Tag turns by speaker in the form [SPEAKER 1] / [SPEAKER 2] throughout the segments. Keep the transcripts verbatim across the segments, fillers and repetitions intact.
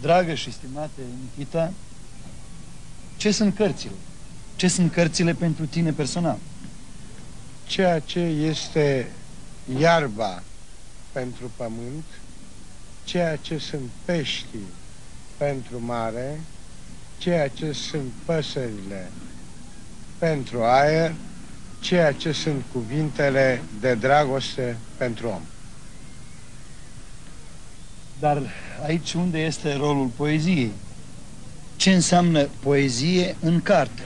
[SPEAKER 1] Dragă și stimate Nichita, ce sunt cărțile? Ce sunt cărțile pentru tine personal?
[SPEAKER 2] Ceea ce este iarba pentru pământ, ceea ce sunt peștii pentru mare, ceea ce sunt păsările pentru aer, ceea ce sunt cuvintele de dragoste pentru om.
[SPEAKER 1] Dar aici unde este rolul poeziei? Ce înseamnă poezie în carte?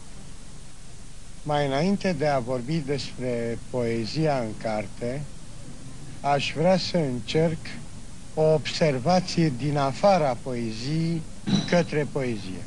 [SPEAKER 2] Mai înainte de a vorbi despre poezia în carte, aș vrea să încerc o observație din afara poeziei către poezie.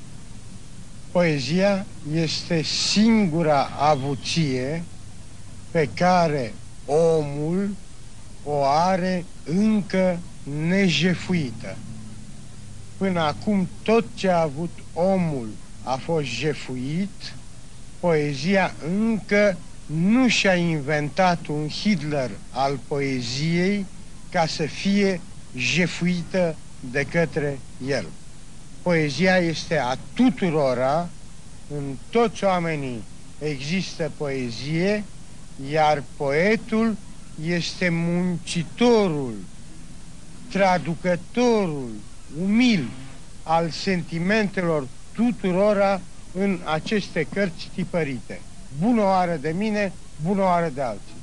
[SPEAKER 2] Poezia este singura avuție pe care omul o are încă nejefuită. Până acum tot ce a avut omul a fost jefuit, poezia încă nu și-a inventat un Hitler al poeziei ca să fie jefuită de către el. Poezia este a tuturora, în toți oamenii există poezie, iar poetul este muncitorul, traducătorul umil al sentimentelor tuturora în aceste cărți tipărite. Bună oară de mine, bună oară de alții.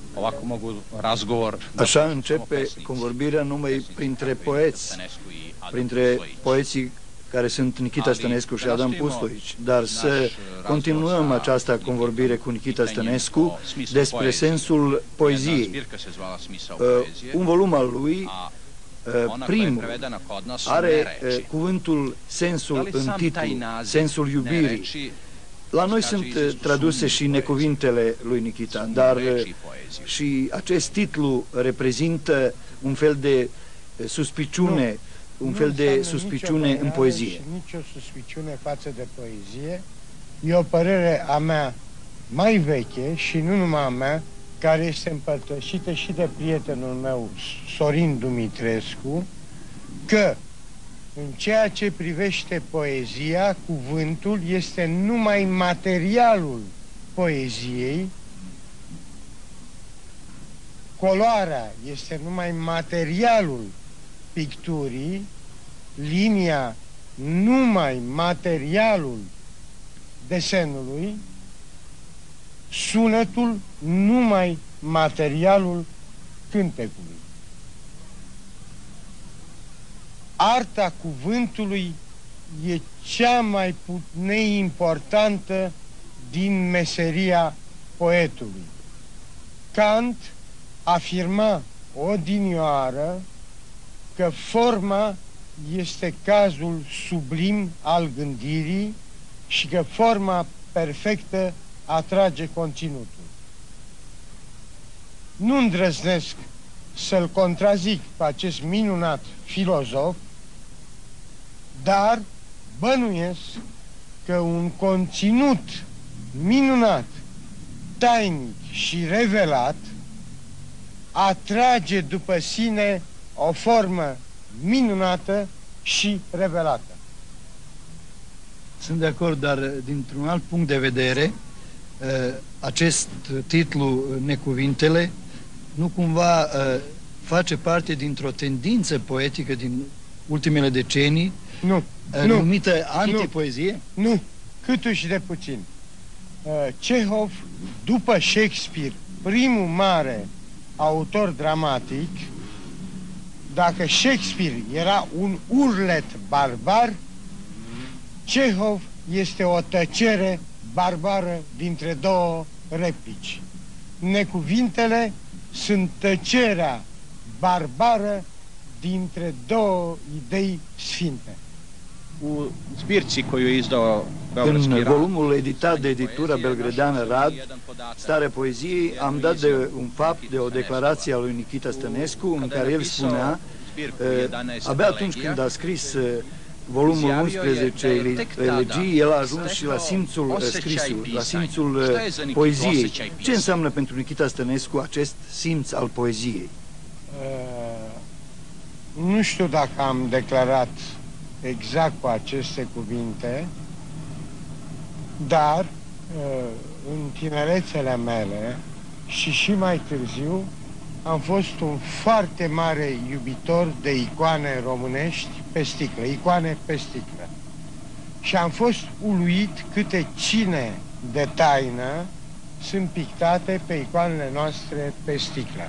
[SPEAKER 3] Așa începe convorbirea numai printre poeți, printre poeții care sunt Nichita Stănescu și Adam Pustoici, dar să continuăm această convorbire cu Nichita Stănescu despre sensul poeziei. Un volum al lui, primul, are cuvântul, sensul în titlu, sensul iubirii. La noi sunt traduse și necuvintele lui Nichita, dar și acest titlu reprezintă un fel de suspiciune, un fel de suspiciune în poezie.
[SPEAKER 2] Nici o suspiciune față de poezie. E o părere a mea mai veche și nu numai a mea, care este împărtășită și de prietenul meu, Sorin Dumitrescu, că în ceea ce privește poezia, cuvântul este numai materialul poeziei, coloarea este numai materialul picturii, linia numai materialul desenului, sunetul numai materialul cântecului. Arta cuvântului e cea mai neimportantă din meseria poetului. Kant afirma odinioară că forma este cazul sublim al gândirii și că forma perfectă atrage conținutul. Nu îndrăznesc să-l contrazic pe acest minunat filozof, dar bănuiesc că un conținut minunat, tainic și revelat atrage după sine o formă minunată și revelată.
[SPEAKER 1] Sunt de acord, dar dintr-un alt punct de vedere, acest titlu, Necuvintele, nu cumva face parte dintr-o tendință poetică din ultimele decenii,
[SPEAKER 2] nu,
[SPEAKER 1] numită
[SPEAKER 2] nu,
[SPEAKER 1] antipoezie?
[SPEAKER 2] Nu, nu, câtuși de puțin. Cehov, după Shakespeare, primul mare autor dramatic, dacă Shakespeare era un urlet barbar, Cehov este o tăcere barbară dintre două replici. Necuvintele sunt tăcerea barbară dintre două idei sfinte.
[SPEAKER 3] În volumul editat de editura belgrădeană Rad, Starea Poeziei, am dat de un fapt, de o declarație a lui Nichita Stănescu, în care el spunea, abia atunci când a scris volumul unsprezece, Elegii, el a ajuns și la simțul scrisului, la simțul poeziei. Ce înseamnă pentru Nichita Stănescu acest simț al poeziei?
[SPEAKER 2] Nu știu dacă am declarat exact cu aceste cuvinte, dar în tinerețele mele și și mai târziu am fost un foarte mare iubitor de icoane românești pe sticlă, icoane pe sticlă. Și am fost uluit câte cine de taină sunt pictate pe icoanele noastre pe sticlă.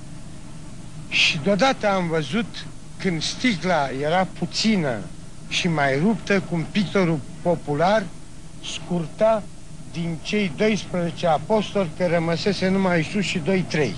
[SPEAKER 2] Și deodată am văzut, când sticla era puțină și mai ruptă, cum pictorul popular scurta din cei doisprezece apostoli, că rămăsese numai Iisus și doi trei.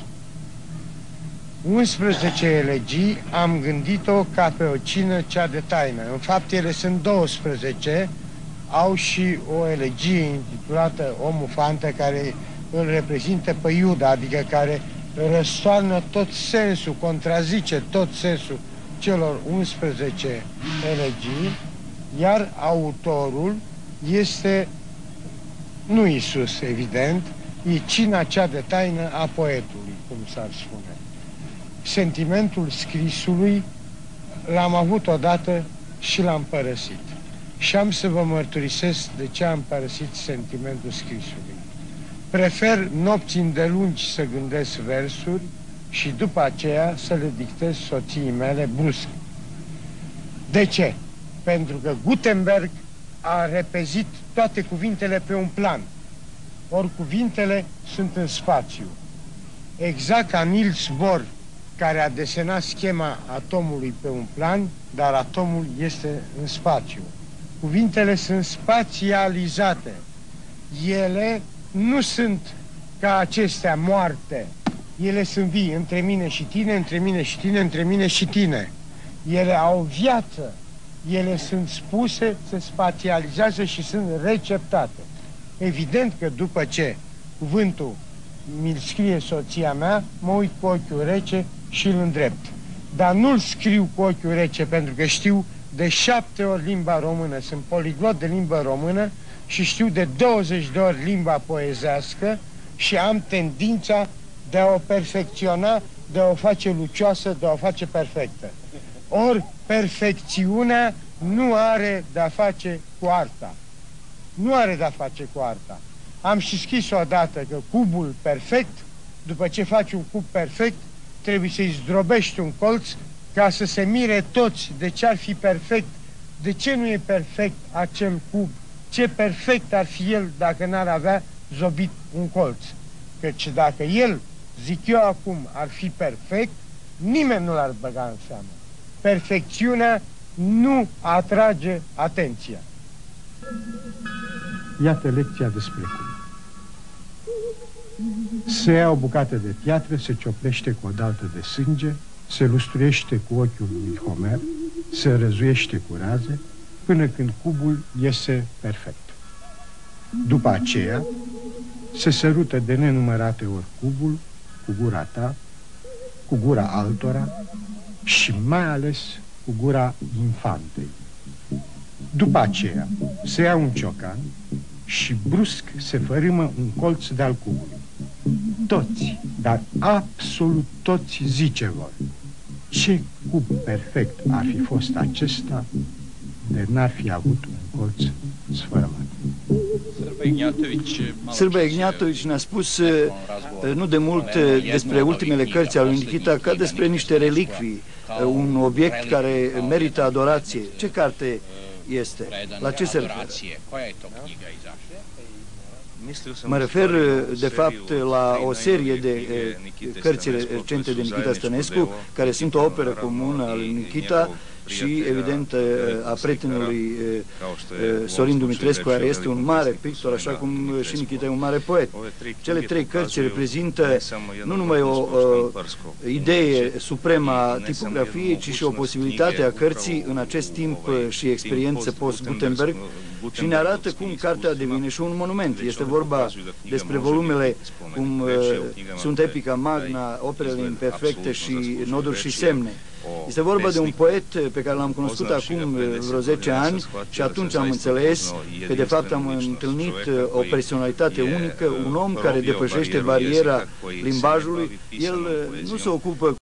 [SPEAKER 2] unsprezece elegii am gândit-o ca pe o cină cea de taină. În fapt, ele sunt douăsprezece, au și o elegie intitulată Omul Fantă, care îl reprezintă pe Iuda, adică care răstoarnă tot sensul, contrazice tot sensul celor unsprezece elegii, iar autorul este nu Iisus, evident, e cina cea de taină a poetului, cum s-ar spune. Sentimentul scrisului l-am avut odată și l-am părăsit. Și am să vă mărturisesc de ce am părăsit sentimentul scrisului. Prefer nopți îndelungi să gândesc versuri și după aceea să le dictez soției mele brusc. De ce? Pentru că Gutenberg a repezit toate cuvintele pe un plan. Ori cuvintele sunt în spațiu. Exact ca Niels Bohr, care a desenat schema atomului pe un plan, dar atomul este în spațiu. Cuvintele sunt spațializate. Ele nu sunt ca acestea moarte. Ele sunt vii, între mine și tine, între mine și tine, între mine și tine. Ele au viață. Ele sunt spuse, se spațializează și sunt receptate. Evident că după ce cuvântul mi-l scrie soția mea, mă uit cu ochiul rece și îl îndrept. Dar nu-l scriu cu ochiul rece, pentru că știu de șapte ori limba română, sunt poliglot de limbă română și știu de douăzeci de ori limba poezească și am tendința de a o perfecționa, de a o face lucioasă, de a o face perfectă. Ori perfecțiunea nu are de-a face cu arta. Nu are de-a face cu arta. Am și scris odată că cubul perfect, după ce faci un cub perfect, trebuie să-i zdrobești un colț ca să se mire toți de ce ar fi perfect, de ce nu e perfect acel cub, ce perfect ar fi el dacă n-ar avea zobit un colț. Căci dacă el, zic eu acum, ar fi perfect, nimeni nu l-ar băga în seamă. Perfecțiunea nu atrage atenția. Iată lecția despre cum. Se ia o bucată de piatră, se cioplește cu o daltă de sânge, se lustruiește cu ochiul lui Homer, se răzuiește cu raze, până când cubul iese perfect. După aceea, se sărută de nenumărate ori cubul cu gura ta, cu gura altora și mai ales cu gura infantei. După aceea, se ia un ciocan și brusc se fărâmă un colț de-al cubului. Toți, dar absolut toți zice vor. Ce cub perfect ar fi fost acesta de n-ar fi avut un colț sfărâmat.
[SPEAKER 3] Sârba Ignatovici ne-a spus nu de mult despre ultimele cărți ale lui Nikita ca despre niște relicvii, un obiect care merită adorație. Ce carte este? La ce se referă? Mă refer, de fapt, la o serie de cărți recente de Nikita Stănescu, care sunt o operă comună a lui Nikita și, evident, a prietenului Sorin Dumitrescu, care este un mare pictor, așa cum și Nikita e un mare poet. Cele trei cărți reprezintă nu numai o uh, idee supremă a tipografiei, ci și o posibilitate a cărții în acest timp și experiență post-Gutenberg și ne arată cum cartea devine și un monument. Este vorba despre volumele cum uh, sunt Epica Magna, operele imperfecte și Noduri și semne. Este vorba de un poet pe care l-am cunoscut acum vreo zece ani și atunci am înțeles că de fapt am întâlnit o personalitate unică, un om care depășește bariera limbajului. El nu se ocupă